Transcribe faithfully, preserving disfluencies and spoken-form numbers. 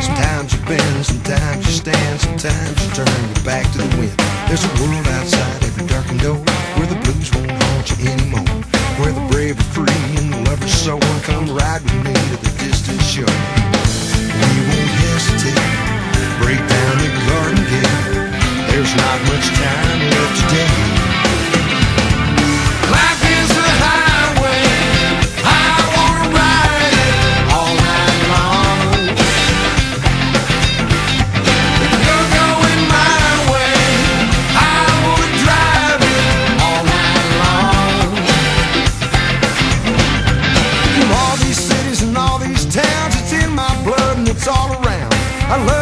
Sometimes you bend, sometimes you stand, sometimes you turn your back to the wind. There's a world outside every darkened door, where the blues won't haunt you anymore, where the brave are free and the lovers soar. Come ride with me to the distant shore. We won't hesitate, break down the garden gate. There's not much time left today. Life is a highway, I wanna ride it all night long. If you're going my way, I wanna drive it all night long. From all these cities and all these towns, it's in my blood and it's all around. I love